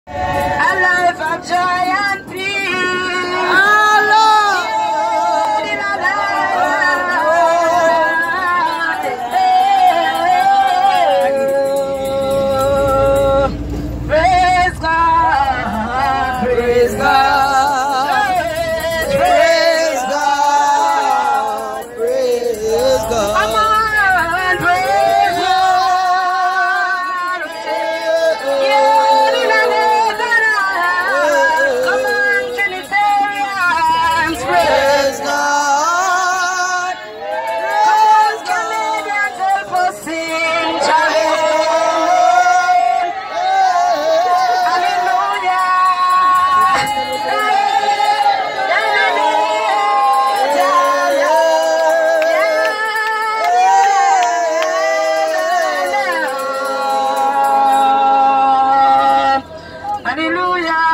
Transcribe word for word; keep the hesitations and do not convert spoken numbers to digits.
A life of joy and peace. Praise God. Praise God. Praise God. Praise God. Come on, praise God. Come on, Trinitarians, praise God. Come on, Canadians, help us sing. Hallelujah.